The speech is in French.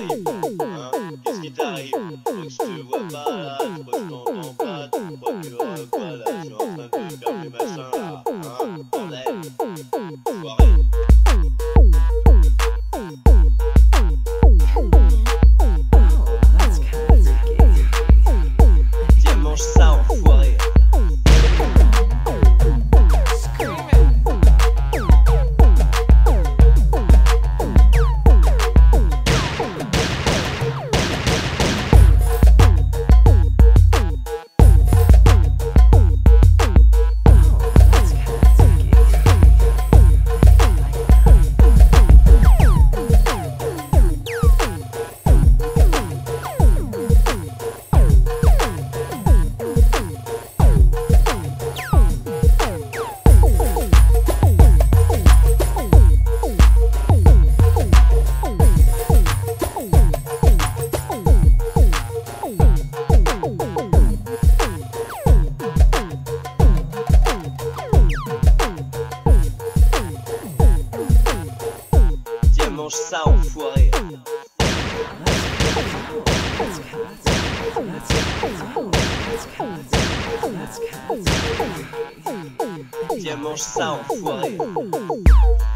t'arrive? Hein? Qu'est-ce qui t'arrive? Tu crois que je te vois pas là? Tu crois que je t'entends pas? Tu crois que quoi là? Je suis en train de faire mes machins là. Hein? Bordel. Soirée. Tiens, mange ça, enfoiré. Mange ça, enfoiré. Tiens, mange ça, enfoiré.